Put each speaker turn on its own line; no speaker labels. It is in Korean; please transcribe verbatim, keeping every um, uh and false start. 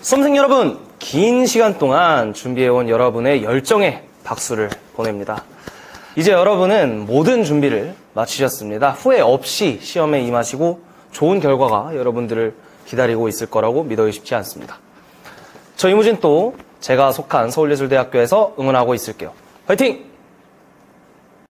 수험생 여러분, 긴 시간 동안 준비해온 여러분의 열정에 박수를 보냅니다. 이제 여러분은 모든 준비를 마치셨습니다. 후회 없이 시험에 임하시고 좋은 결과가 여러분들을 기다리고 있을 거라고 믿어 싶지 않습니다. 저 이무진 또 제가 속한 서울예술대학교에서 응원하고 있을게요. 화이팅!